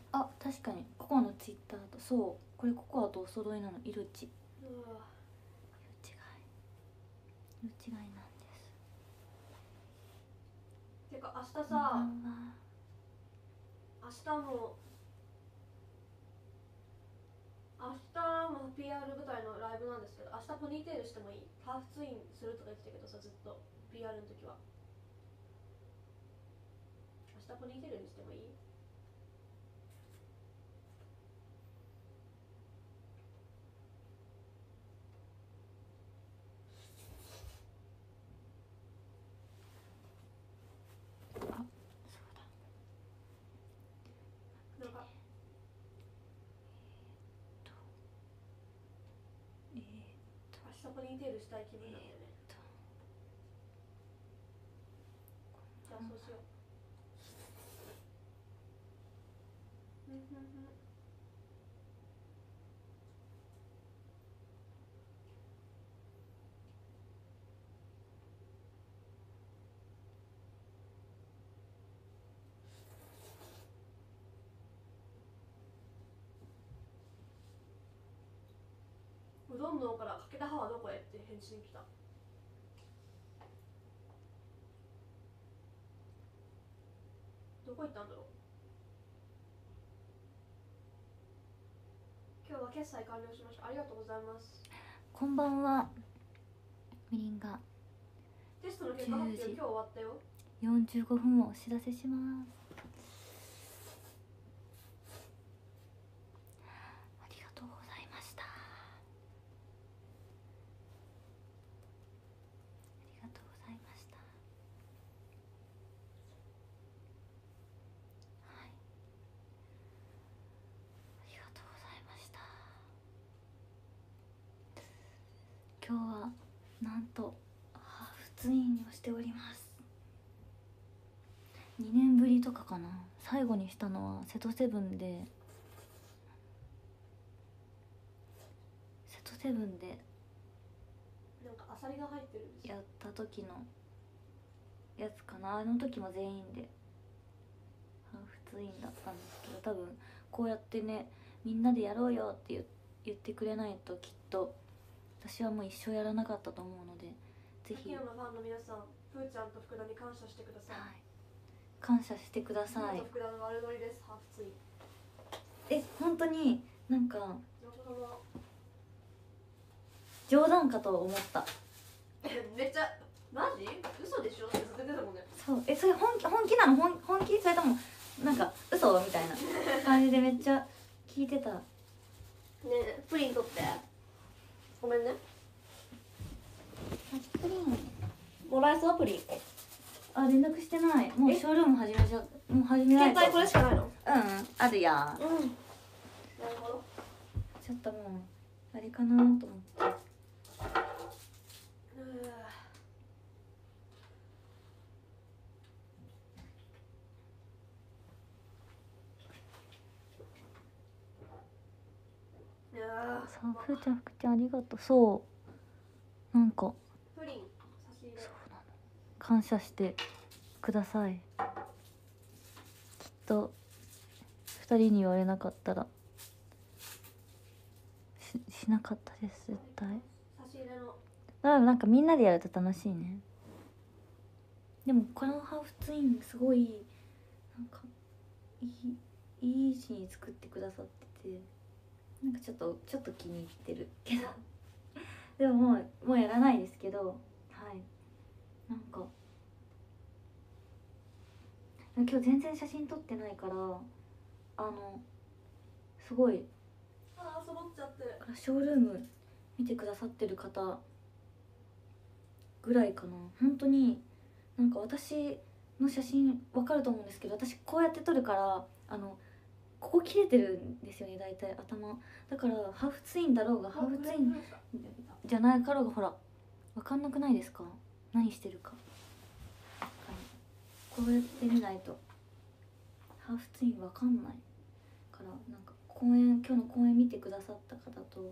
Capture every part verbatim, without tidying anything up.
あ、確かにココアのツイッターと、そうこれココアとお揃いなの。色違い、色違い色違いなんです。 てか明日さ、明日も明日も ピーアール 舞台のライブなんですけど、明日ポニーテールしてもいい？ハーフツインするとか言ってたけどさ、ずっと ピーアール の時は。明日ポニーテールにしてもいい？ あ、そうだ。 なんかえー、っと明日ポニーテールしたい気分なんだよね。じゃあそうしよう。うんうんうん。うどんのからかけた歯はどこへって返信来た。どこ行ったんだろう。今日は決済完了しました。ありがとうございます。 こんばんは。みりんがテストの結果発表今日終わったよ。 よんじゅうごふんをお知らせします。ありがとうございました。ありがとうございました。はい、ありがとうございました。今日はなんとハーフツインをしております。にねんぶりとかかな。最後にしたのは瀬戸セブンで、瀬戸セブンでなんかアサリが入ってるんですよ。 やった時のやつかな。あの時も全員でハーフツインだったんですけど、多分こうやってね、みんなでやろうよって言言ってくれないときっと私はもう一生やらなかったと思うので、ぜひ。 秋山ファンの皆さん、プーちゃんと福田に感謝してください。 はい、感謝してください。 福田の悪ノリです。ハーフツイン。 え、本当になんかのことも冗談かと思った。 めっちゃマジ？嘘でしょってずっと言ってたもんね。 そう、え、それ本気本気なの？本本気？それともなんか嘘みたいな感じでめっちゃ聞いてた。ねえ、プリン取って。ごめんね。 プリンもらえそう？プリン。 あ、連絡してない。もうショールーム始めちゃう。もう始めないと。 携帯これしかないの？ うん、あるや。 うん。なるほど。 ちょっともうあれかなと思って。そう、ふーちゃん、ふくちゃんありがとう。そうなんかプリン差し入れ。 そうなの、感謝してください。きっとふたりに言われなかったら し, しなかったです絶対。 差し入れの。 だからなんかみんなでやると楽しいね。でもこのハーフツインすごいなんかいいいい字に作ってくださってて、なんかちょっとちょっと気に入ってるけどでももうもうやらないですけど、はい、なんか今日全然写真撮ってないから、あのすごい、 ああ、揃っちゃってる。 ショールーム見てくださってる方ぐらいかな。本当になんか私の写真わかると思うんですけど、私こうやって撮るからあのここ切れてるんですよね、大体頭だから。ハーフツインだろうがハーフツインじゃないかろうがほら分かんなくないですか、何してるか。こうやって見ないとハーフツイン分かんないから。なんか公演、今日の公演見てくださった方と、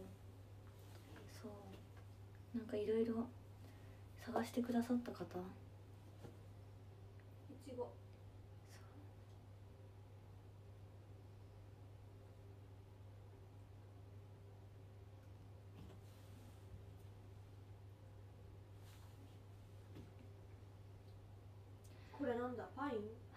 そうなんかいろいろ探してくださった方、 いちご。 これなんだ、パイン？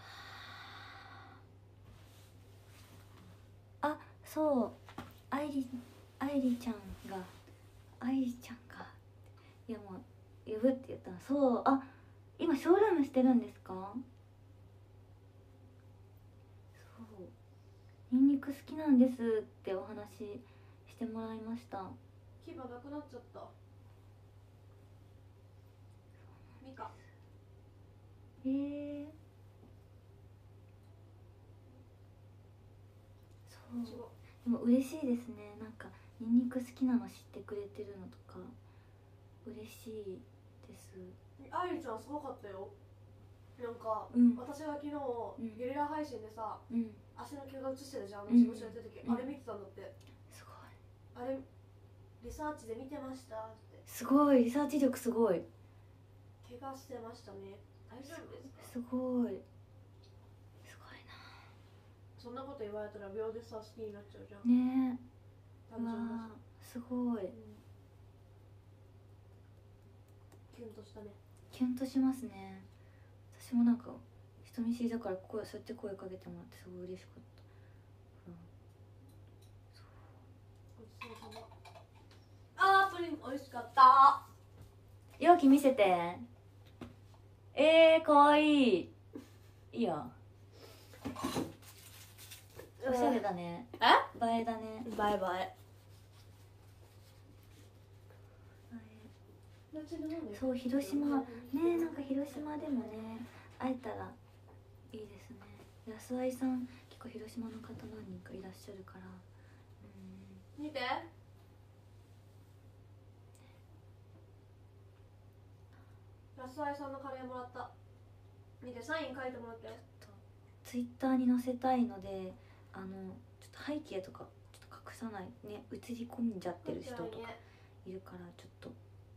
あ、そう愛理愛理ちゃんが愛理ちゃんがいやもう呼ぶって言ったら、そうあ今ショールームしてるんですか？そうニンニク好きなんですってお話ししてもらいました。 牙なくなっちゃった。ミカえー、そう違う。 でも嬉しいですね。なんかニンニク好きなの知ってくれてるのとか嬉しいです。 愛理ちゃんすごかったよ。なんか、 うん、 私が昨日、 んゲリラ配信でさ、 うん、 足の毛が映してるじゃん、 うん事務所やってる時、 うんあれ見てたんだって。 すごいあれリサーチで見てましたって。 すごいリサーチ力すごい。 怪我してましたね。大丈夫ですか？ すごいすごいそんなこと言われたら秒でさ好きになっちゃうじゃん。 なねえ。 単純だわあすごい、 し、うん、キュンとしたね。 キュンとしますね。私もなんか人見知りだから声そうやって声かけてもらってすごい嬉しかった、うん、 ごちそうさま。あープリン美味しかった。 容器見せて。えー、かわいい。いいやおしゃれだね。 え映えだね。 バイバイ。 そう広島ね、なんか広島でもね会えたらいいですね。安愛さん結構広島の方何人かいらっしゃるから、うん、 見て。安愛さんのカレーもらった。見て、サイン書いてもらって。 ツイッターに載せたいので、あのちょっと背景とかちょっと隠さないね、映り込んじゃってる人とかいるから、ちょっと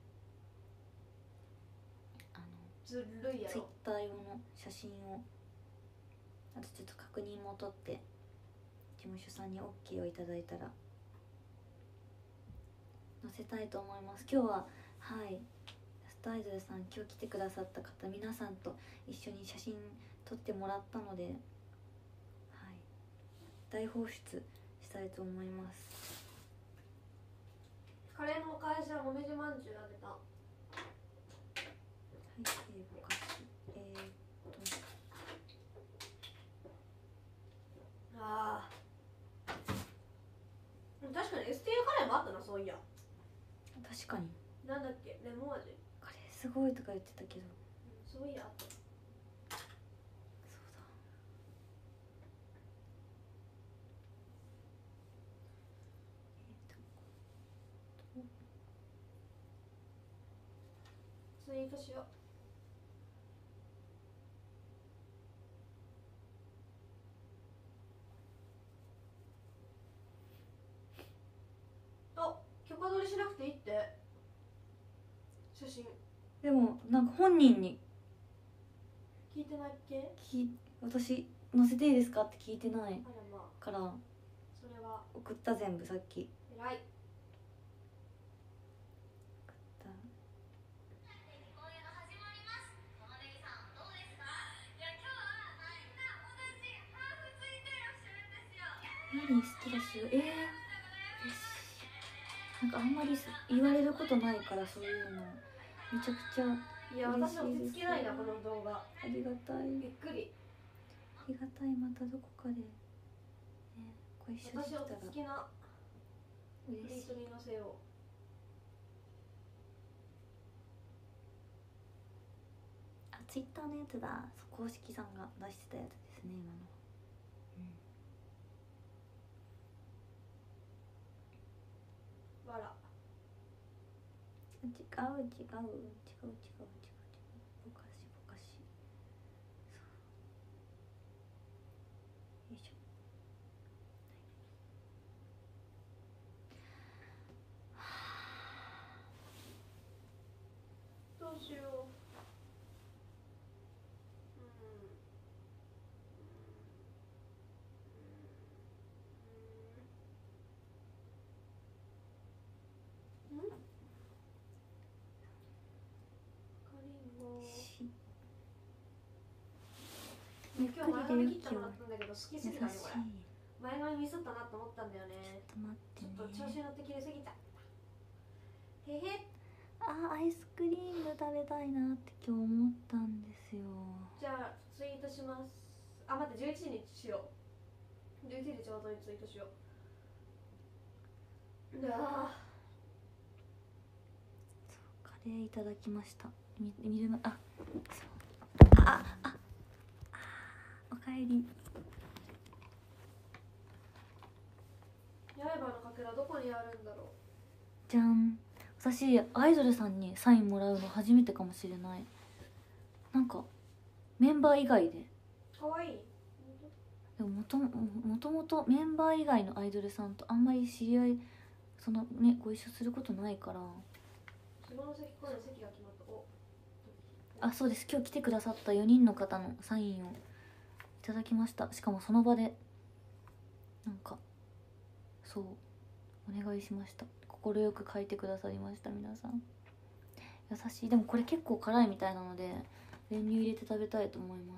あのずるいやろ。 ツイッター用の写真をあとちょっと確認も取って事務所さんに OK をいただいたら載せたいと思います。今日ははいラストアイドルさん、今日来てくださった方皆さんと一緒に写真撮ってもらったので、はい、大放出したいと思います。 カレーのお返しはもみじまんじゅうあげた。 背景ぼかしえー、っとあー確かに エスティー カレーもあったな、そういや。 確かになんだっけ、レモン味。 カレーすごいとか言ってたけど、 うん、そういやあった。ツイートしよう。あ、許可取りしなくていいって写真。 でもなんか本人に聞いてないっけ？ き私載せていいですかって聞いてないあらまあ、 からそれは送った全部さっき偉い。 マリン好きだしえー、嬉しい。なんかあんまり言われることないからそういうのめちゃくちゃいや、私落ち着けないな、この動画。 ありがたいびっくり。 ありがたい。またどこかで、ね、ご一緒でき私たら落ち着きな。 嬉しい。 ツイートに載せよあ、ツイッターのやつだ。公式さんが出してたやつですね、今の。 う。わら。 違う違う違う違う違う違う違うぼかしぼかし。そうよいしょ。 どうしよう。うん。うん。 ゆっくり今日前で髪切ってもらったんだけど好きすぎたねこれ。 優しい。 前髪ミスったなと思ったんだよね。 ちょっと待ってちょっと調子ね。 乗って切りすぎちゃった。へへ。 あーアイスクリーム食べたいなって今日思ったんですよ。 じゃあツイートします。あ、待って、じゅういちじにしよう。じゅういちじちょうどにツイートしよう。うわそうカレーいただきました。み見るのあそうあああおかえり。 刃のかけらどこにあるんだろう。 じゃん。私アイドルさんにサインもらうの初めてかもしれない。なんかメンバー以外で。 かわいい。 でももともともとメンバー以外のアイドルさんとあんまり知り合いそのねご一緒することないから。 下関公園席が決まった。おあそうです、今日来てくださったよにんの方のサインをいただきました。しかもその場でなんかそうお願いしました。快く書いてくださりました。皆さん優しい。でもこれ結構辛いみたいなので練乳入れて食べたいと思います。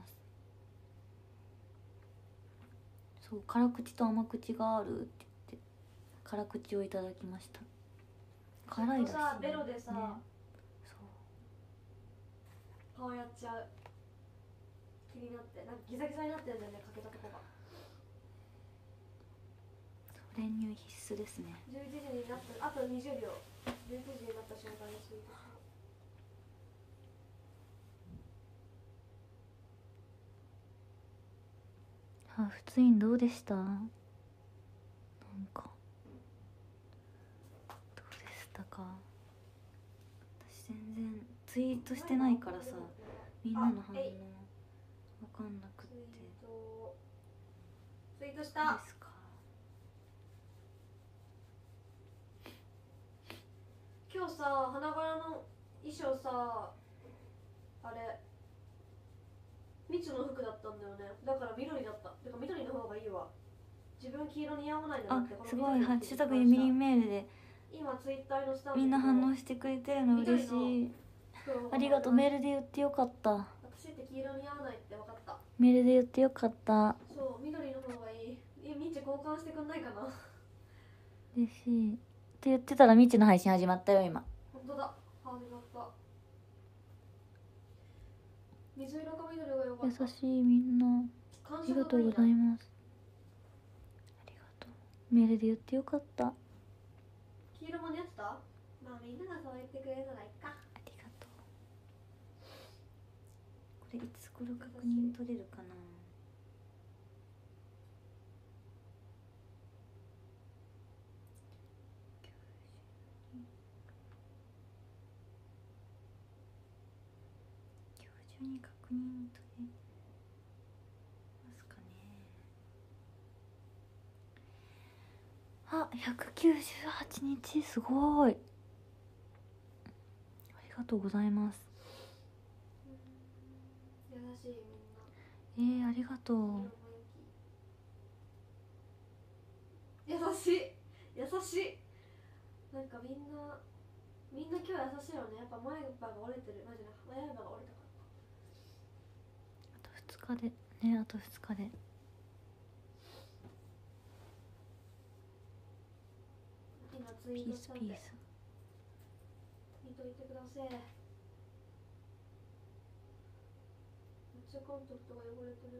そう辛口と甘口があるって言って辛口をいただきました。辛いだし、ね、 さベロでさ、 ね、 顔やっちゃう。気になってなんかギザギザになってるんだよね、かけたとこが。 そう練乳必須ですね。 じゅういちじになったあとにじゅうびょう。じゅういちじになった瞬間にツイートしよう。ハーフツインどうでした？なんかどうでしたか？私全然ツイートしてないからさ、みんなの反応わかんなくて。 ツイートツイートしどうた。 ですか？ 今日さ、花柄の衣装さ、あれみつの服だったんだよね。だから緑だった。てか緑の方がいいわ。自分黄色似合わないんだなあって。このすごい緑ハッシュタグゆみりんメールで今ツイッターのスタンドみんな反応してくれてるの嬉しい。ありがとう。メールで言ってよかった。 私って黄色似合わないって分かった。 メールで言ってよかった。 そう緑の方がいい。えみち交換してくんないかな。 嬉しいって言ってたらみちの配信始まったよ今。 本当だ、始まった。水色か緑が良かった。 優しいみんなありがとうございます。ありがとう。メールで言ってよかった。 黄色も似合ってた？まあみんながそう言ってくれるならいいか。 ありがとう。これいつ頃確認取れるかな。今日中に確認取れますかね。あ、ひゃくきゅうじゅうはちにちすごい。ありがとうございます。 優しいみんな。 えー、ありがとう。 優しい優しい。なんかみんなみんな今日優しいよね。やっぱ前歯が折れてる。マジで前歯が折れたから。 あとふつかでね、あとふつかで。 今ツイーピートしたんでスピース。 見といてください。めっちゃコンタクトが汚れてる。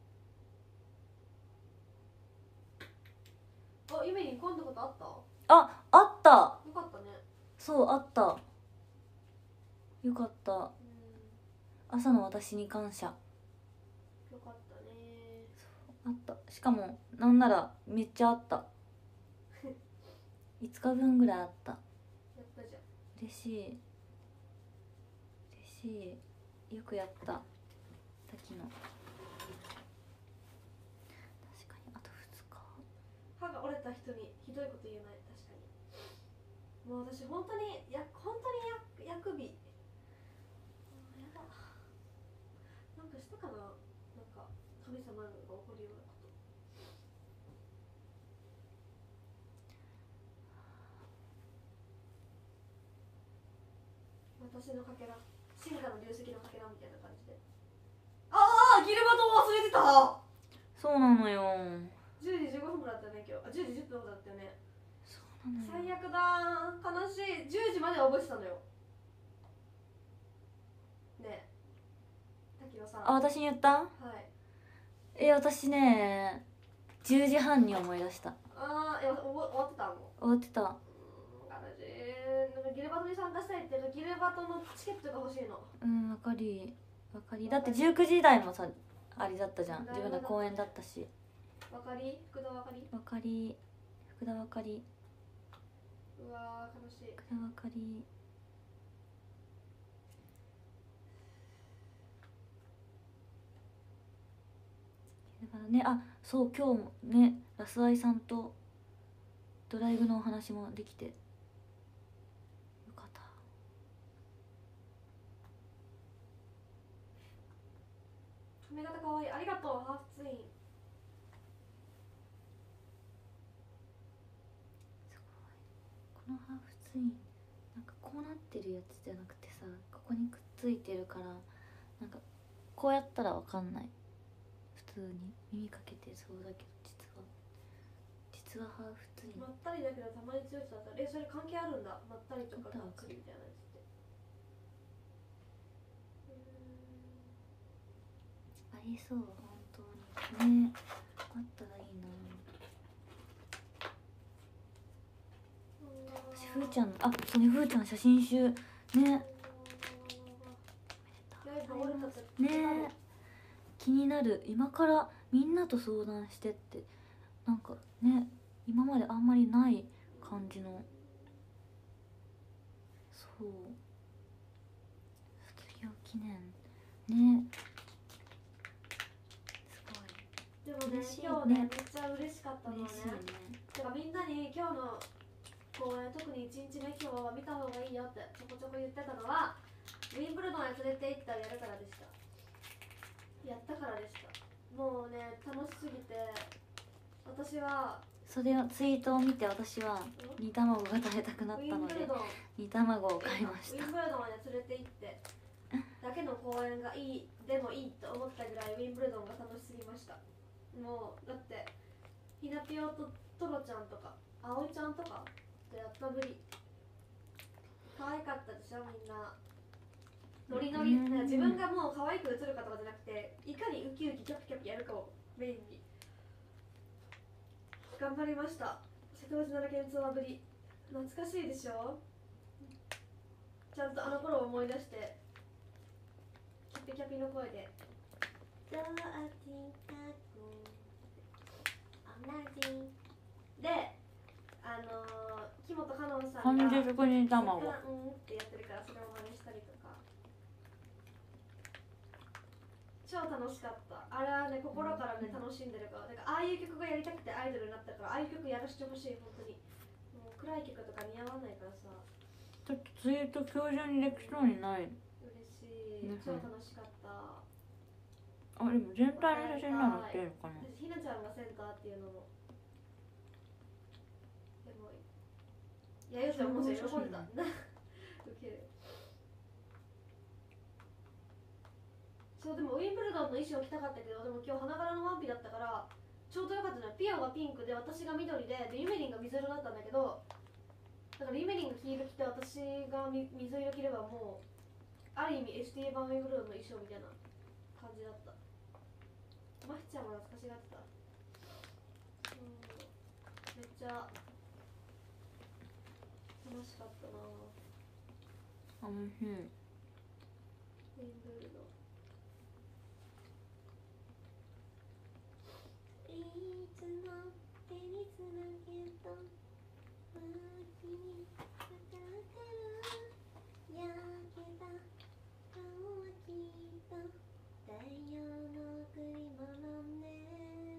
あ、ゆめりん今度ことあった？ あ、あった。 よかったね。 そうあった。よかった。 うん、 朝の私に感謝。 よかったね。 あった。しかもなんならめっちゃあったいつかぶんぐらいあった。 やったじゃん。 嬉しい嬉しい。よくやった。滝の確かにあとふつか。 歯が折れた人にひどいこと言えない。確かにもう私本当にや本当にや薬日やだ。なんかしたかな。なんか神様が起こるようなこと。私のかけら、進化の流石のかけらみたいな感じで。ああギルバト忘れてた。 た。 そうなのよ。 じゅうじじゅうごふんだったよね今日。あ、じゅうじじゅっぷんだったよね。 そうなのよ。 最悪だー、悲しい。じゅうじまでは覚えてたのよ。ねえ滝野さん。 あ、私に言った？ はい。 え、私ねじゅうじはんに思い出した。 あー、え、終わ終わってたの？ 終わってた。 うーん、悲しい。なんかギルバトに参加したいっていうか、ギルバトのチケットが欲しいの。 うん、わかりわかり。だってじゅうくじ台もさあれだったじゃん、自分の公演だったし。 わかり？福田わかり？ わかり。福田わかり。 うわー、悲しい。 福田わかり。だからね、あ、そう今日もねラスアイさんとドライブのお話もできてよかった。 髪型かわいい。ありがとうハーフツイン。 すごい。このハーフツインなんかこうなってるやつじゃなくてさ、ここにくっついてるからなんかこうやったらわかんない。普通に耳かけてそうだけど実は実はハーフツイン。 まったりだけどたまに強い人だったら、え、それ関係あるんだ。まったりとかがっつりみたいなやつって。 ありそう本当にね。あったらいいな。私ふーちゃんあそうね、ふーちゃん写真集ねね気になる。今からみんなと相談してってなんかね今まであんまりない感じの。そう卒業記念ねすごい。 でもね、 嬉しいね今日ね、めっちゃ嬉しかったのはね。 嬉しいね。 てかみんなに今日の公演、特にいちにちめ今日は見た方がいいよってちょこちょこ言ってたのは、ウィンブルドンへ連れて行ったらやるからでした。やったからでした。もうね、楽しすぎて私はそれをツイートを見て私は煮卵が食べたくなっウィたのでンブルドン煮卵を買いましたウィンブルドンへ連れて行ってだけの公演がいいでもいいと思ったぐらいウィンブルドンが楽しすぎました。もうだってひなぴおとトロちゃんとかあおいちゃんとかとやったぶり可愛かったでしょ。みんなノリノリ、なんか自分がもう可愛く映るかとかじゃなくて、いかにウキウキキャピキャピやるかをメインに頑張りました。瀬戸内奈良県ツアーぶり懐かしいでしょ。ちゃんとあの頃を思い出してキャピキャピの声でどうあちたく同じで、あのー、木本香音さんが半熟煮卵うんってやってるからそれを真似したりとか超楽しかった。あれはね、心からね、楽しんでるから。だからああいう曲がやりたくてアイドルになったから、ああいう曲やらせてほしい。本当にもう暗い曲とか似合わないからさ。 ちょっとツイート今日中にできそうにない。 嬉しい、超楽しかった。 あ、でも全体の写真なのってるかな。 ひなちゃんがセンターっていうのもでもいや、よしはもう喜んだウケる。そう、でもウィンブルドンの衣装着たかったけど、でも今日花柄のワンピだったからちょうどよかったのよ。ピアがピンクで私が緑で、でユメリンが水色だったんだけど、だからユメリンが黄色着て私が水色着ればもうある意味 エスティー 版ウィンブルドンの衣装みたいな感じだった。マヒちゃんも懐かしがってた。うん、めっちゃ楽しかったな。 あ、おいしい。 ウィンブルドンいつも手につなげと脇にかかってる焼けた顔はきっと太陽の贈り物ね。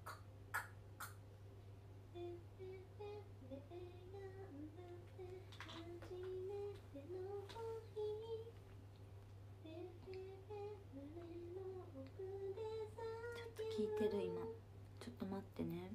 レレレレがんだって初めての日レレレ胸の奥でさ聞いてる今。ちょっと待ってね。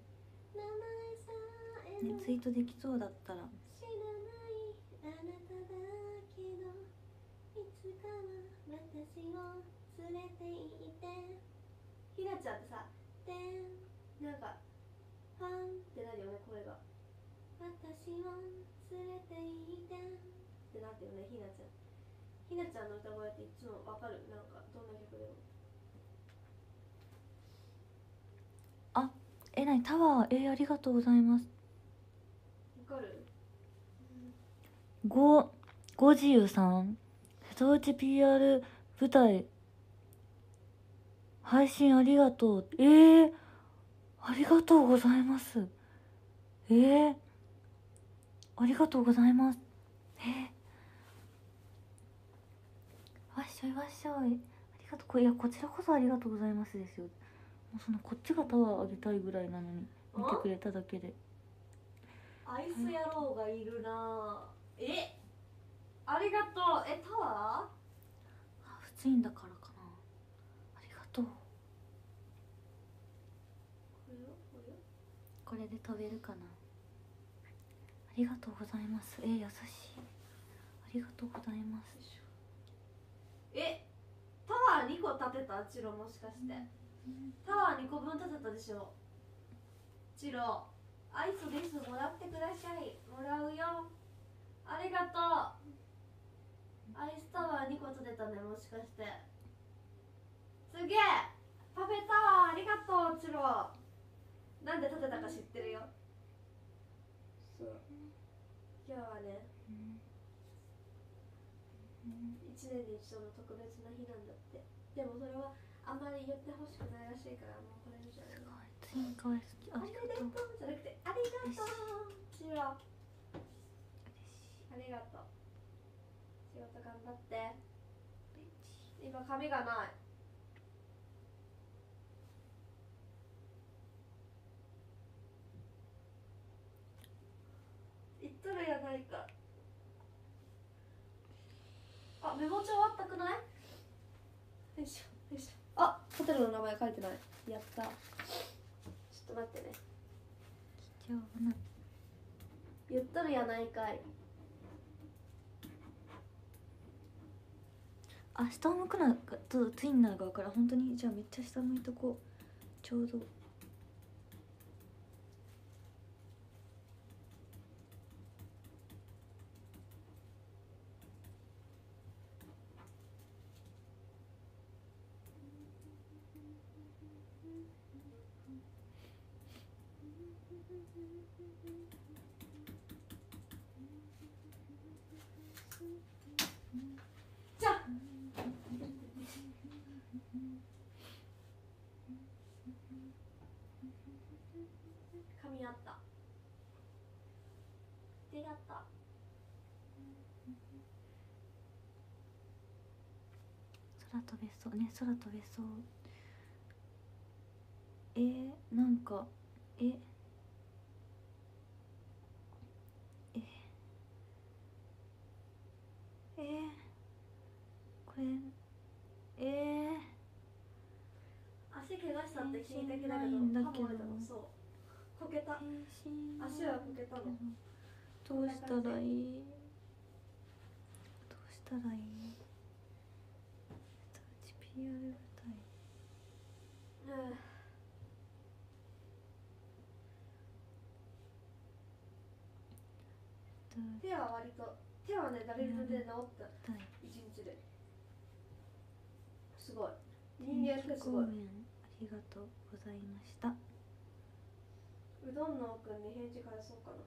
ね、ツイートできそうだったら。 知らないあなただけどいつかは私を連れて行ってひなちゃんってさ「てん」なんかファンってなるよね、声が。私を連れて行ってってなってるよね、ひなちゃん。ひなちゃんの歌声っていつもわかる、なんかどんな曲でも。 あ、えなにタワー、えー、ありがとうございます。 わかる。 ごごじゆうさん、瀬戸内 ピーアール 舞台配信ありがとう。えー、ありがとうございます。えー、ありがとうございます。えー、わっしょいわっしょい、ありがとう。こいや、こちらこそありがとうございますですよ。もうそのこっちがタワーあげたいぐらいなのに見てくれただけで。 アイス野郎がいるな。え、ありがとう。え、タワー？ あ、普通にだからかな。ありがとう。これで飛べるかな。ありがとうございます。えー、優しい。ありがとうございます。 え、タワーにこ建てた？チロもしかして、うん、タワーにこぶん建てたでしょ。チロ、アイスです、もらってください。もらうよ。ありがとう。アイスタワーにこ建てたね、もしかして。すげえ、パフェタワーありがとう、チロ。なんで建てたか知ってるよ。そう、今日はね、いちねんに一度の特別な日なんだって。でもそれはあんまり言ってほしくないらしいから、もうこれじゃない。 ツインかわいすぎ。 ありがとうじゃなくて、ありがとう。チロ、ありがとう。仕事頑張って。今髪がない。言っとるやないか。あ、メモ帳あったくない？よいしょよいしょ。あ、ホテルの名前書いてない。やった。ちょっと待ってね。 貴重な。 言っとるやないかい。 あ、下を向くなとツインなる側から本当に。じゃあめっちゃ下向いとこう。ちょうど。 じゃあ髪あった。でやった。 空飛べそうね、空飛べそう。えー、なんかえええー、これえー、 足怪我したって聞いたけど、 ないんだけど、 そう、こけた。足はこけたの。 どうしたらいい？どうしたらいい？スターチ ピーアール 舞台。 うん。手は割と、手はね、ダビルトで治った一日で。すごい。人間ってすごい。 ありがとうございました。 うどんのくんに返事返そうかな。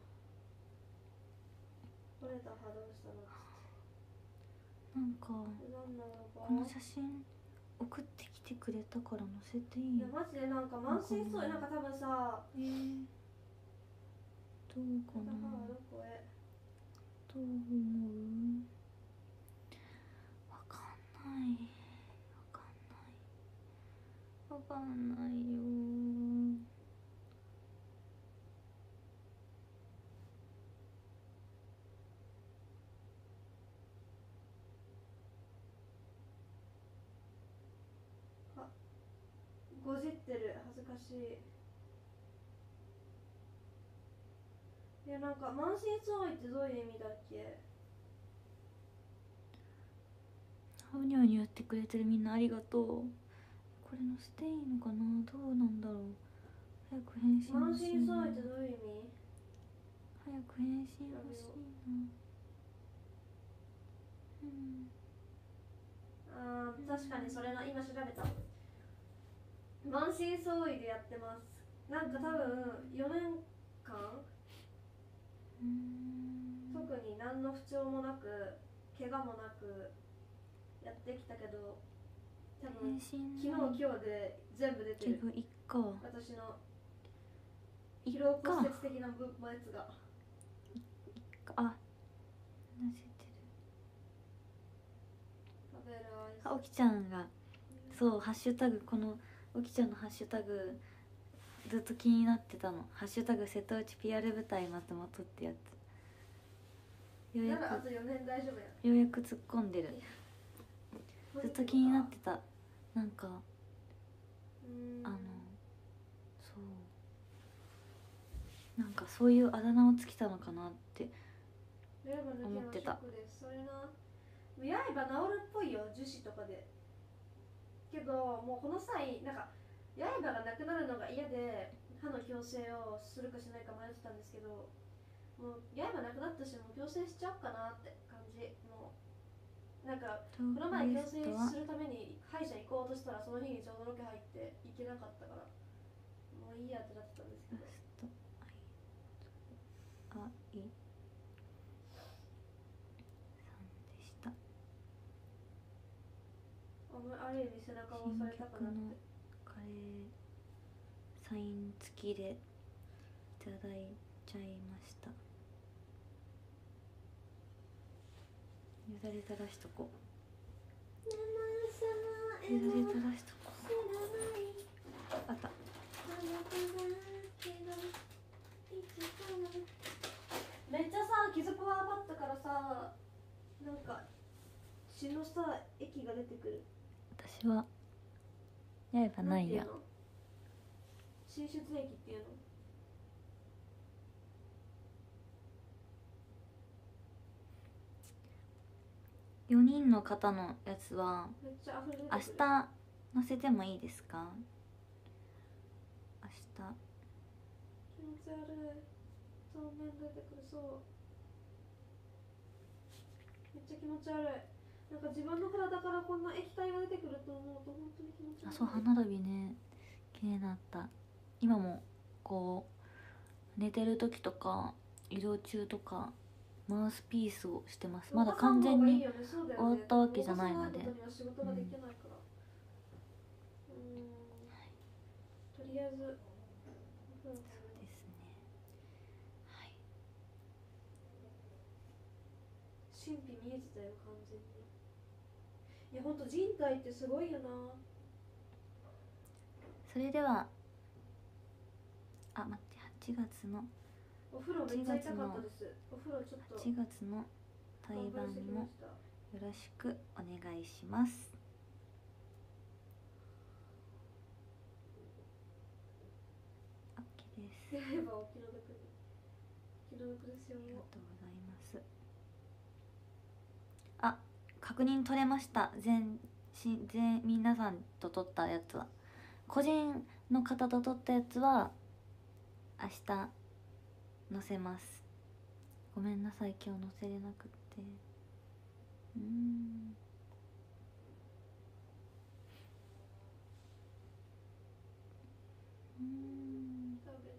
取れた波動したの。 なんかこの写真送ってきてくれたから載せていい？ いやマジでなんか満身そう。なんか多分さ、 えー、どうかな。 どこへ？ どう思う？わかんないわかんないわかんないよ。 あ、ごじってる。恥ずかしい。いやなんか満身創痍ってどういう意味だっけ？ うにゃうにゃやってくれてるみんなありがとう。ここれ載せていいのかな、どうなんだろう。早く返信満欲しいな。 身創痍ってどういう意味？ 早く返信欲しいな。うん。 あー確かにそれな、今調べた。満身創痍でやってます。なんか多分よねんかん、 うん、 特に何の不調もなく怪我もなくやってきたけど、多分昨日今日で全部出てる。 けどいっか、 私の疲労骨折的な部のやつが。 あ、なせてる。 食べるアイス。 あ、おきちゃんが、そう、ハッシュタグ、このおきちゃんのハッシュタグずっと気になってたの。ハッシュタグ瀬戸内 ピーアール 舞台松本ってやつ。ようやくあとよねん大丈夫や。 ようやく突っ込んでる。ずっと気になってた。なんかあのそうなんかそういうあだ名をつけたのかなって思ってた。 それな、刃治るっぽいよ、樹脂とかで。けどもうこの際なんか刃がなくなるのが嫌で歯の矯正をするかしないか迷ってたんですけど、もう刃なくなったしもう矯正しちゃおうかなって感じ。もうなんかこの前矯正するために歯医者行こうとしたらその日にちょうどロケ入って行けなかったから、もういいやってなってたんですけど。 あいさんでした。 ある意味背中を押されたかなって。 カレーサイン付きでいただいちゃいました。よだれ垂らしとこう。よだれ垂らしとこう。あった。 めっちゃさ、傷パワーバットからさ、なんか血のさ液が出てくる。 私は刃ないや。 浸出液っていうの？ よにんの方のやつはめっちゃ溢れ出て明くる。 日載せてもいいですか？明日。 気持ち悪い。透明出てくる。そう。めっちゃ気持ち悪い。なんか自分の体からこんな液体が出てくると思うと本当に気持ち悪い。 あ、そう、歯並びね、気になった。今もこう寝てる時とか移動中とかマウスピースをしてます。まだ完全に終わったわけじゃないので、とりあえずそうですね。はい。 神秘見えてたよ完全に。いやほんと人体ってすごいよな。 それではあ、待って、はちがつのお風呂めっちゃ痛かったです。お風呂ちょっとはちがつの対バンもよろしくお願いします。オッケーです。 やればお気の毒に。気の毒ですよ。 ありがとうございます。あ、確認取れました。全し全皆さんと撮ったやつは、個人の方と撮ったやつは明日載せます。ごめんなさい、今日載せれなくって。うーんうーん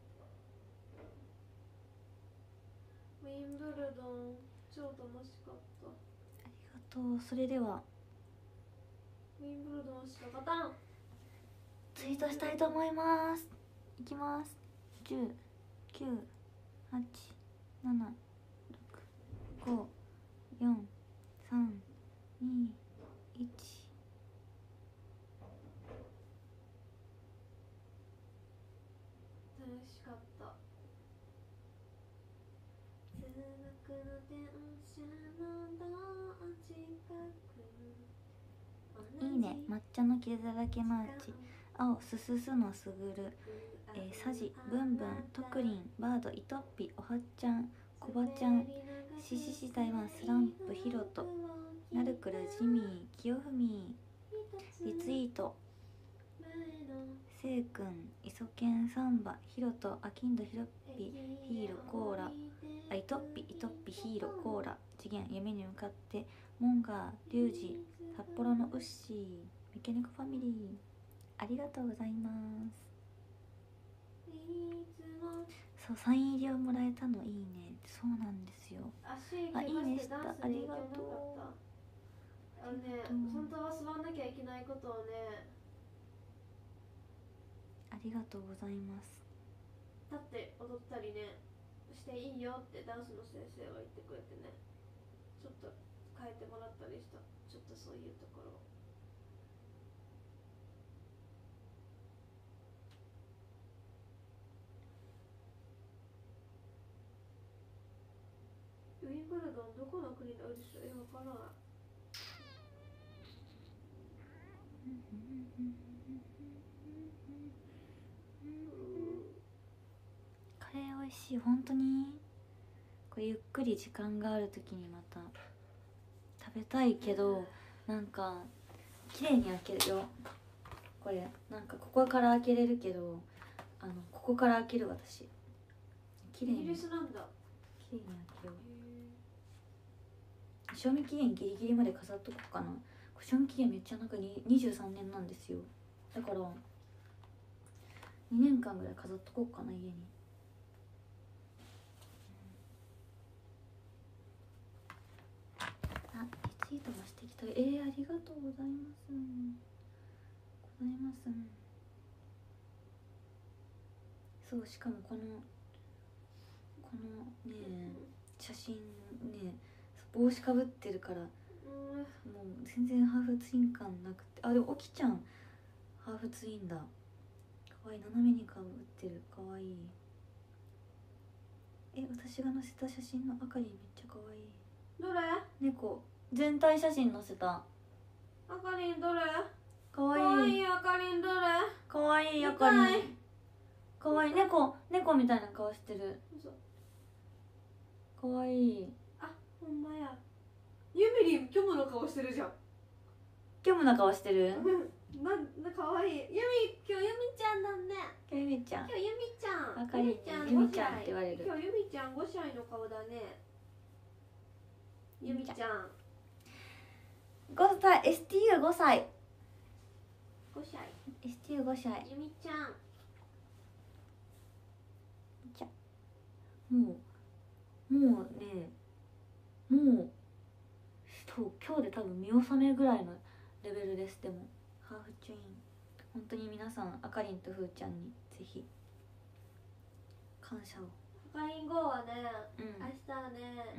ウィンブルドン超楽しかった。 ありがとう。それではウィンブルドンしか勝たん。 ツイートしたいと思います。いきます。じゅう、きゅう、はち、なな、ろく、ご、よん、さん、に、いち。 楽しかった。通学の電車のど近く。 いいね、抹茶の傷だらけマーチ、青、すすすのすぐる、えー、さじ、ぶんぶん、とくりん、バード、いとっぴ、おはっちゃん、こばちゃん、ししし台湾、スランプ、ひろと、なるくら、ジミー、きよふみ、リツイート、 せいくん、いそけんサンバ、ひろと、あきんどひろっぴ、ヒーロコーラ、あ、いとっぴ、いとっぴ、ヒーロコーラ、次元、夢に向かって、モンガー、リュウジ、札幌のウッシー、メケニコファミリー、ありがとうございます。そう、サイン入りをもらえたのいいね。そうなんですよ。 足あ、いいねした。 怪我してダンスあに行けなかりがとう。 ったあのね、本当は座んなきゃいけないことをね、 ありがとうございます。 立って踊ったりねしていいよってダンスの先生が言ってくれてね、ちょっと変えてもらったりした。ちょっとそういうところウィンブルドンどこの国のでしょう。え、わからない。 カレー美味しい。本当にこれゆっくり時間がある時にまた食べたいけど、なんか綺麗に開けるよ。これなんかここから開けれるけど、あのここから開ける。私綺麗にイギリスなんだ。 綺麗に開けよう。賞味期限ギリギリまで飾っとこうかな。賞味期限めっちゃなんかににじゅうさんねんなんですよ。だからにねんかんぐらい飾っとこうかな、家に。あ、リツイートもしてきた。えー、ありがとうございます。ございます。そう、しかもこのこのね写真ね、帽子かぶってるから、もう全然ハーフツイン感なくて。あ、でもおきちゃんハーフツインだ。かわいい。斜めにかぶってる。かわいい。え、私が載せた写真のあかりめっちゃかわいい。 どれ？ 猫全体写真載せた。 あかりんどれ？ かわいい。 かわいいあかりんどれ？ かわいいあかりん。かわいい。猫猫みたいな顔してる。かわいい。 あ、ほんまや。ゆみりん虚無の顔してるじゃん。 虚無な顔してる。 な、な、かわいい。ゆみ、今日ゆみちゃんだね。 ゆみちゃん。 今日ゆみちゃん。 あかりんにゆみちゃんって言われる。 今日ゆみちゃんごさいの顔だね。ゆみちゃん。 ごさい。エスティーユーごさい。 ごさい。 エスティーユーごさい。 ゆみちゃん。 じゃ、もうもうね、もうそう今日で多分見納めぐらいのレベルです。でもハーフチュイン本当に皆さん、あかりんとふーちゃんにぜひ感謝を。 あかりんごはね、 うん、 明日はね、 うん、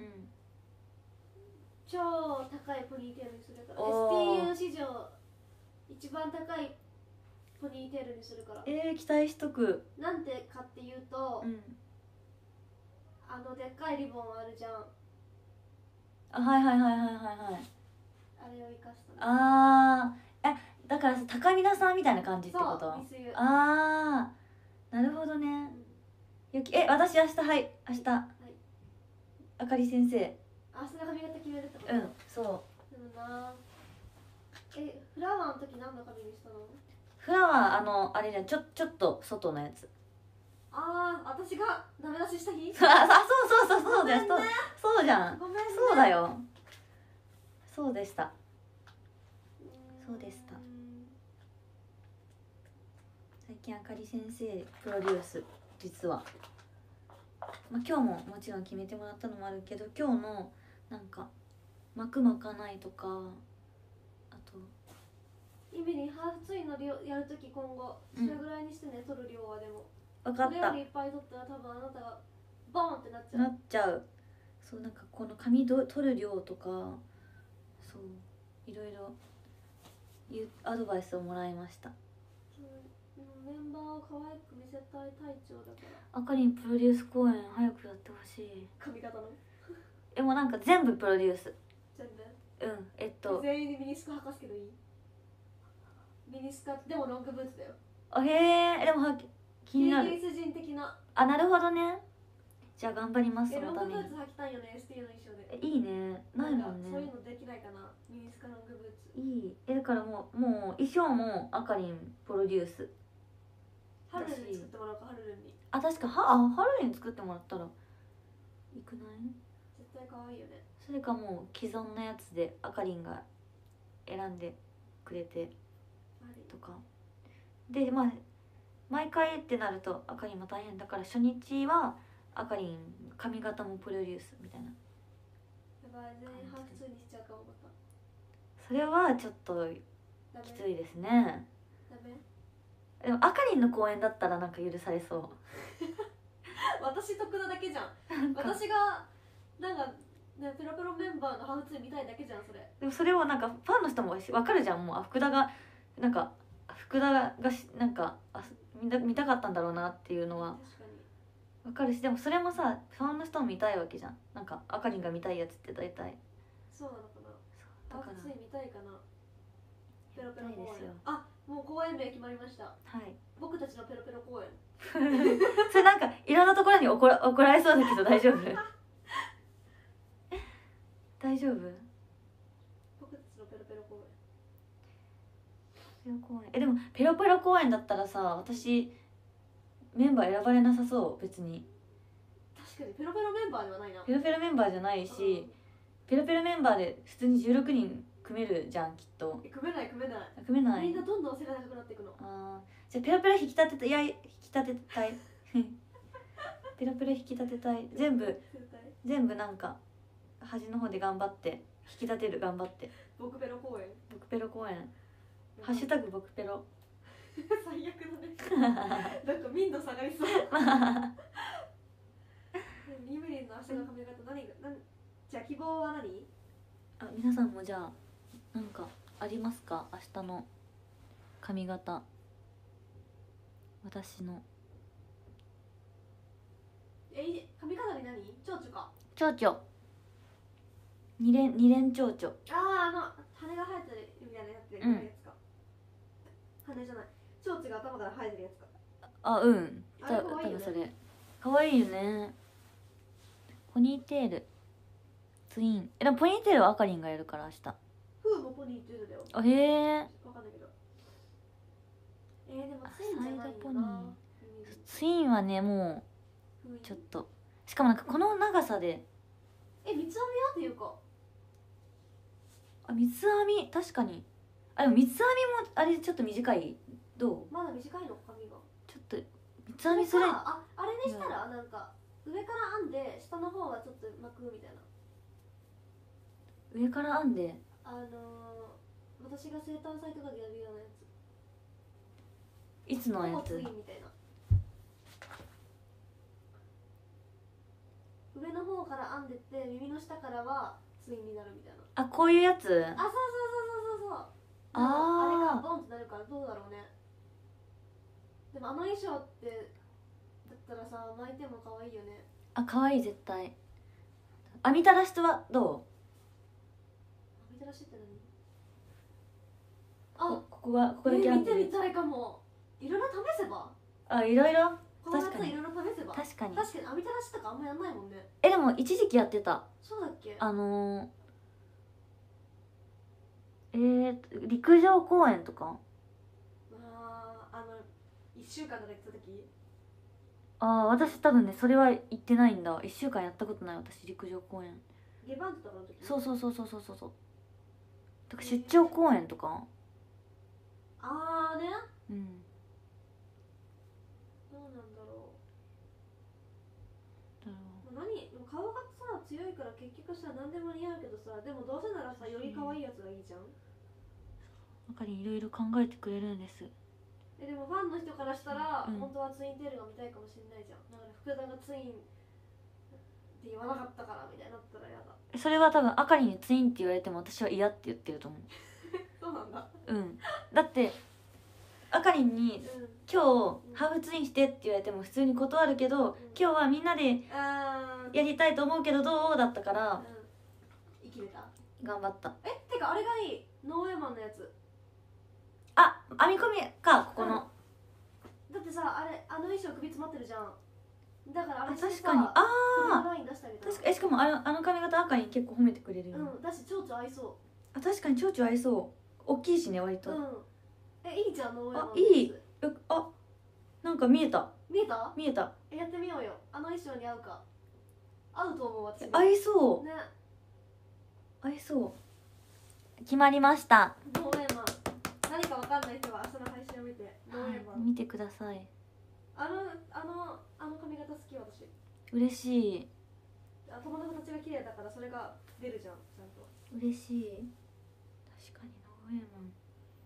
超高いポニーテールにするから、 おーエスティーユー 史上一番高いポニーテールにするから。 えー、期待しとく。 なんでかっていうと、 うん、 あのでっかいリボンあるじゃん。 あ、はいはいはいはいはいはい。 あれを生かしたの。 あー、え、だからさ、高見田さんみたいな感じってこそう、 と。 ミスユ。 あー、なるほどね。ゆき、え、私明日、はい、明日、 はい、 あかり先生。 明日の髪型決めるってこと？ うん、そう。 でもな、え、フラワーの時何の髪にしたの？ フラワー、あのあれじゃん、ちょちょっと外のやつ。 ああ、私がダメ出しした日？ あ、そうそうそうそうだよ。そうそうじゃん。 ごめんね。 そうだよ。そうでした。そうでした。最近あかり先生プロデュース、実は、まあ、今日ももちろん決めてもらったのもあるけど、今日のなんか巻く巻かないとか、あとイメにハーフツインの量やるとき今後それぐらいにしてね、取る量は。でも分かった。 それよりいっぱい取ったら多分あなたがボーンってなっちゃう。 なっちゃう。そう、なんかこの髪ど取る量とか、そういろいろいうアドバイスをもらいました。 メンバーを可愛く見せたい隊長だから。 あかりんプロデュース公演早くやってほしい。 髪型のえ、もうなんか全部プロデュース。 全部。 うん、えっと全員でミニスカ履かすけどいい？ミニスカでもロングブーツだよ。 あ、へえ、でもは気になる。 イギリス人的な。 あ、なるほどね。じゃあ頑張ります。そえ、ロンのために。 グブーツ履きたいよね、エスティーの衣装で。 え、いいね。ないもんね。 そういうのできないかな、ミニスカロングブーツ。 いい。え、だからもうもう衣装もあかりんプロデュース。 ハルルンに作ってもらおうか。ハルルンにあ、確かはあハルルンに作ってもらったらいくない？ 絶対可愛いよね。 それかもう既存のやつであかりんが選んでくれてとかで、まあ毎回ってなるとあかりんも大変だから、初日はあかりん髪型もプロデュースみたいな。 やばい、全員半数にしちゃうかも。またそれはちょっとダメきついですね。 ダメ。 でもあかりんの公演だったらなんか許されそう。 私得なだけじゃん。私がなんかね、ペロペロメンバーのハウツー見たいだけじゃんそれ。 でもそれをなんかファンの人も分かるじゃん。もうあ福田がなんか福田がしなんかあ見た見たかったんだろうなっていうのは確かに分かるし、でもそれもさファンの人も見たいわけじゃん。なんかあかりんが見たいやつって大体そうなのかな。 だからハウツー見たいかな。ペロペロ公見たいですよ演。あ、もう公演名決まりました。 はい僕たちのペロペロ公演。 それなんかいろんなところに怒ら怒られそうだけど大丈夫？大丈夫？ 僕たちのペロペロ公ペロ公演えでもペロペロ公演だったらさ、私メンバー選ばれなさそう。別に演。確かにペロペロメンバーではないな。 ペロペロメンバーじゃないし、 うんペロペロメンバーで普通にじゅうろくにん組めるじゃんきっと。 え組めない組めない。 組めないみんなどんどん背が高くなっていくの。 あーじゃあペロペロ引き立てたいや引き立てたいペロペロ引き立てたい。全部絶対全部なんか端の方で頑張って引き立てる。頑張って僕ペロ公演。 僕ペロ公演ハッシュタグ僕ペロ最悪だね。なんか民度下がりそう。リムリンの明日の髪型何が何じゃあ希望は何？ あ皆さんもじゃあなんかありますか？明日の髪型。私のえい髪飾り何？蝶々か。 蝶々二連二連蝶々。 あああの羽が生えてるみたいなやつで、 うんやつか。羽じゃない。蝶々が頭から生えてるやつか。 あうんあれた可愛いよね多分それかわいいよね。ポニーテールツインえでもポニーテールはあかりんがやるから明日。 フーもポニーって言うのだよ。 あへえ。 わかんないけど。えー、でもツインじゃないよサイドポニーな。 ツインはねも雰囲気うちょっとしかもなんかこの長さでえ、三つ編みはっていうか。 あ三つ編み確かにあでも三つ編みもあれちょっと短い。どう？ まだ短いの髪が。 ちょっと三つ編みする。 あ、あれにしたらなんか上から編んで下の方はちょっと巻くみたいな。 上から編んであのー、私が生誕祭とかでやるようなやつ。 いつのやつほぼツインみたいな。上の方から編んでって耳の下からはツインになるみたいな。 あこういうやつ。 あ、そうそうそうそうそうそう。 あーあれがボンってなるからどうだろうね。でもあの衣装ってだったらさ巻いても可愛いよね。 あ可愛い絶対。編みたらしとはど編みたらしってう？ 何？あ、 ここがここだえー、 け編んでる。 見てみたいかも。いろいろ試せば。 あいろいろこの確かに夏いろいろ試せば。 確かに。 確かに編みたらしとかあんまやんないもんね。 えでも一時期やってた。 そうだっけ？ あのー、えー、陸上公園とか。 あー、あのいっしゅうかんとか言ってた時。 ああ私多分ねそれは行ってないんだ。いっしゅうかんやったことない私陸上公園。 ゲバントとかの時。 そうそうそうそうそうそうそう。とか出張公演とか。 あーね。 うんどうなんだろだろう。まあ何でも顔がさ強いから結局さ何でも似合うけどさ、でもどうせならさより可愛いやつがいいじゃん。 うあかりんいろいろ考えてくれるんです。 えでもファンの人からしたら、 うん本当はツインテールが見たいかもしれないじゃん。だから福田がツインって言わなかったからみたいになったらやだ。 それは多分あかりんにツインって言われても私は嫌って言ってると思そうなんだ。 う。うんだってあかりんにうん。 今日ハーフツインしてって言われても普通に断るけど、今日はみんなであー。 やりたいと思うけどどうだったからうん。生きれた。 頑張った。 え、てかあれがいい。ノーウェイマンのやつ。 あ編み込みかここの、 だってさ、あれあの衣装首詰まってるじゃん。だからああれしてさ確かにあ首のあライン出してあげたら。 確かえしかもあのあの髪型あかりん結構褒めてくれるよ、 うん。だし蝶々合いそあ確かに蝶々合いそう。大きいしね割う。 と、 うん。え、いいじゃんノーウェイマンあのやつ。 いいよあなんなんか見えた見えた？ 見えた。 やってみようよ。あの衣装に合うか。合うと思う私。 合いそうね。 合いそう。決まりました。 ノーエマン。何かわかんない人は明日の配信を見てノーエマン、 はい、見てください。 あのあのあの髪型好き私。 嬉しい。 頭の形が綺麗だからそれが出るじゃんちゃんと。 嬉しい。確かにノーエマン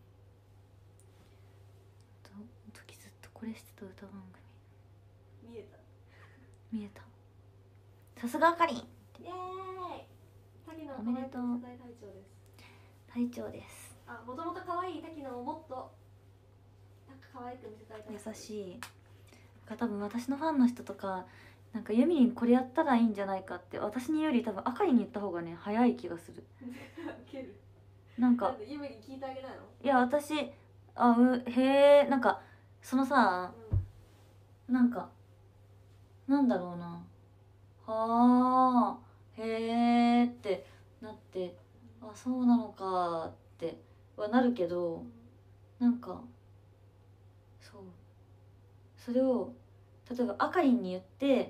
と時ずっとこれしてた歌番組見えた。 見えた。さすがあかりん。 イエーイ。滝野おめでとう。 可愛い隊長です。 隊長です。 あ、もともと可愛い滝野をもっと可愛く見せたい隊長。 優しい。なんか多分私のファンの人とかなんかユミリンこれやったらいいんじゃないかって私により多分あかりに言った方がね早い気がする。 ウケる。 なんかなんでユミリン聞いてあげないの？ いや私あうへえなんかそのさ、 うん、 なんかなんだろうなはあへえってなってあそうなのかってはなるけど、なんかそうそれを例えばあかりんに言って、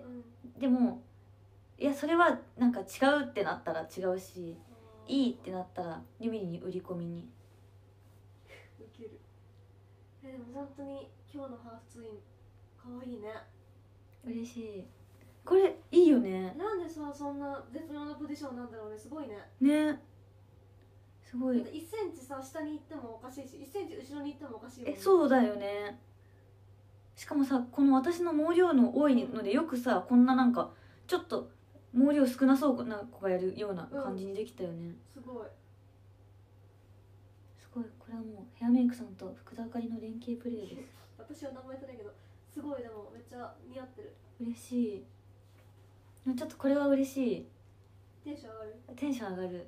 うん、 でもいやそれはなんか違うってなったら違うし、いいってなったらユミリに売り込みに。 ウケる。えでも本当に今日のハーフツイン可愛いね。 嬉しい。これいいよね。 なんでさそんな絶妙なポジションなんだろうね。すごいね。 ねすごい。 いちセンチさ下に行ってもおかしいしいちセンチ後ろに行ってもおかしいもんね。 えそうだよね。しかもさこの私の毛量の多いのでよくさこんななんかちょっと毛量少なそうな子がやるような感じにできたよね、うん、 すごいすごい。これはもうヘアメイクさんと福田あかりの連携プレーです私は名前言ってないけどすごい。でもめっちゃ似合ってる。 嬉しい。ちょっとこれは嬉しい。 テンション上がる。 テンション上がる。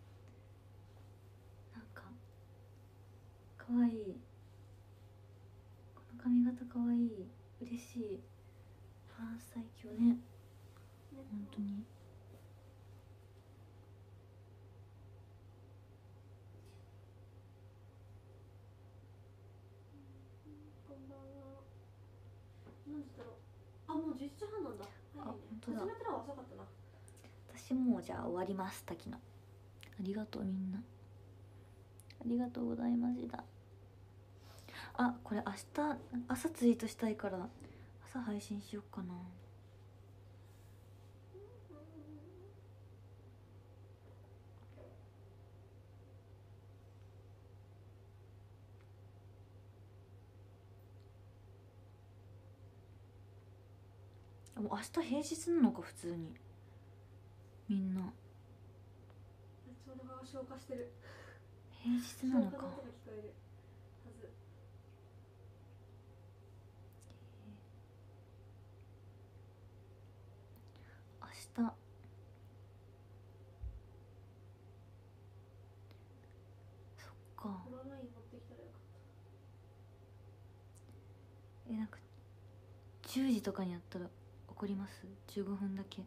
なんかかわいい。この髪型かわいい。嬉しい。あー最強ね、ね本当に。 こんばんは。何時だろう。あもうじゅういちじはんなんだ。 あ本当だ。 始めたら遅かったな。 私もうじゃあ終わります。滝野ありがとうみんな。ありがとうございました。あこれ明日朝ツイートしたいから朝配信しようかな。もう明日平日なのか普通にみんな。 ちょうどが消化してる。 平日なのか。 消化の音が聞こえるはず。 明日そっか。 フロアライン持ってきたらよかっえなんかじゅうじとかにやったら怒ります？じゅうごふんだけ。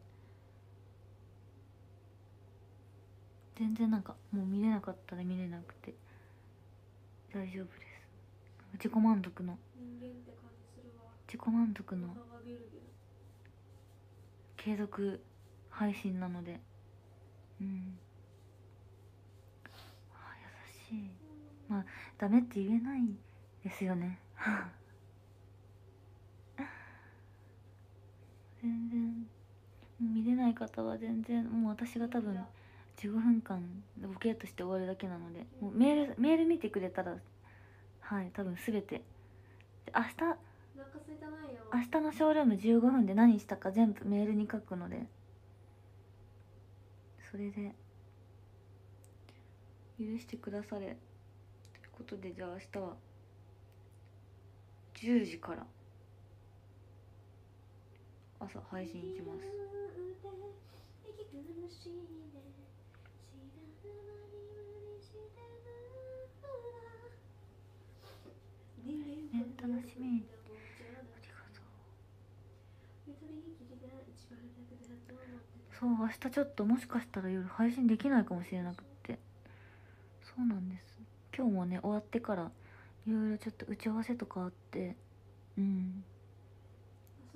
全然なんかもう見れなかったら見れなくて大丈夫です。自己満足の人間って感じするわ。 自己満足の顔がビュルビュル。 継続配信なので、うんあ優しい。まあダメって言えないですよね全然見れない方は全然もう私が多分じゅうごふんかんボケっとして終わるだけなので、もうメールメール見てくれたらはい多分全て明日お腹空いたないよ。 明日のショールームじゅうごふんで何したか全部メールに書くので、それで許してくだされということで、じゃあ明日はじゅうじから朝配信します。ね楽しみ。ありがとう。そう明日ちょっともしかしたら夜配信できないかもしれなくって。そうなんです。今日もね終わってからいろいろちょっと打ち合わせとかあって、うん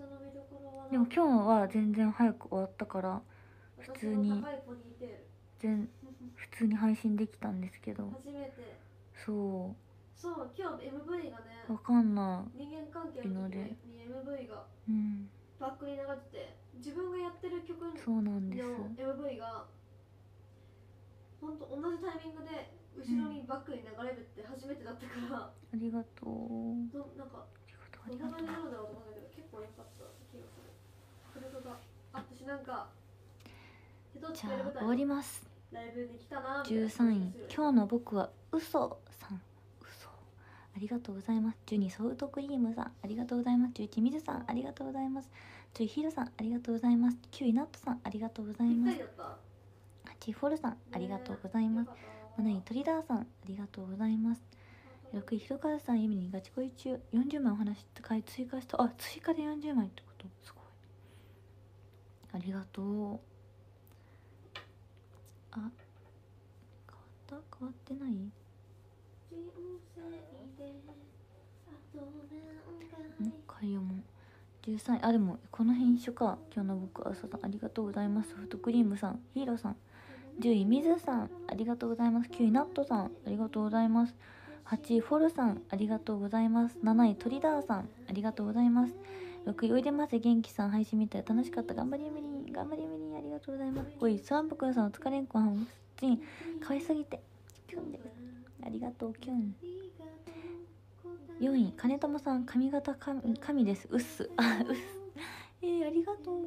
日の見どころはでも今日は全然早く終わったから普通に私の高いポニーテール全普通に配信できたんですけど、 初めてそそう今日 エムブイ がねうわかんな人間関係の時に エムブイ がい。うんバックに流れてて自分がやってる曲の エそうなんです。 ムブイ がほんと同じタイミングで後ろにバックに流れるって初めてだったから、 ありがとうどなんかありがとうありがとうどこまでやるんだろうと思ったけど結構良かった気がする。それとかあ私なんか瀬戸内じゃあベル舞台終わります。 ライブに来たなみたいじゅなうさんい日今日の僕は嘘さん、嘘ありがとうございます。じゅうにソフトクリームさんありがとうございます。じゅういちみずさんありがとうございます。じゅうひろさんありがとうございます。きゅういナットさんありがとうございぴっます。 たりだったはちいフォルさんありがとうございます。 ねなないトリダーさんありがとうございます。ろくいひろかずさんゆみにガチ恋中よんじゅうまいお話追加した。あ追加でよんじゅうまいってことすごいありがとう。あ変わった変わってない。 人生であと何もう一回読もう。じゅうさんいあでもこの辺一緒か。今日の僕は朝さんありがとうございます。ソフトクリームさんヒーローさんじゅういみずさんありがとうございます。きゅういナットさんありがとうございます。はちいフォルさんありがとうございます。なないトリダーさんありがとうございます。ろくいおいでませ元気さん配信見たら楽しかった。頑張りゆみりん頑張りゆみりんありがとうございます。ごいスワンプくんさんお疲れんこはんちん可愛すぎてキュンですありがとうキュン。よんい金友さん髪型神神ですうっすあうっすえー、ありがとう。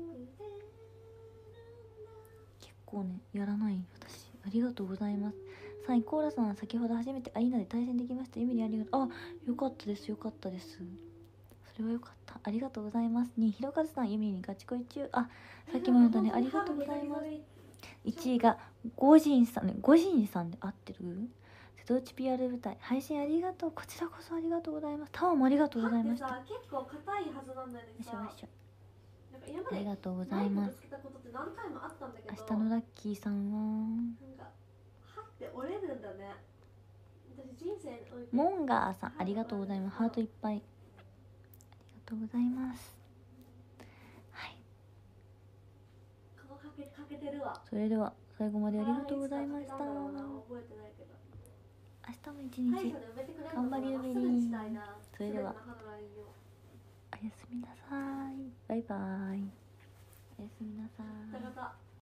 結構ねやらない私ありがとうございます。さんいコーラさん先ほど初めてアリーナで対戦できました。ゆみりんありがとう。あよかったですよかったです。それはよかったありがとうございます。にいひろかずさんゆみりんガチ恋中あさっきも言ったねありがとうございます。いちいがゴジンさんねゴジンさんで合ってる。瀬戸内 ピーアール 舞台配信ありがとう。こちらこそありがとうございます。タワーもありがとうございました。 歯ってさ結構硬いはずなんだよねさ。 よしよしよなんか今までありがとうございます。 つけたことって何回もあったんだけど明日のラッキーさんはなんか歯って折れるんだね。私人生においてモンガーさんありがとうございます。ハートいっぱいありがとうございます。はい顔かけかけてるわ。 それでは最後までありがとうございました。 覚えてないけど明日も一日頑張りゆみりん。それではおやすみなさい。バイバイ。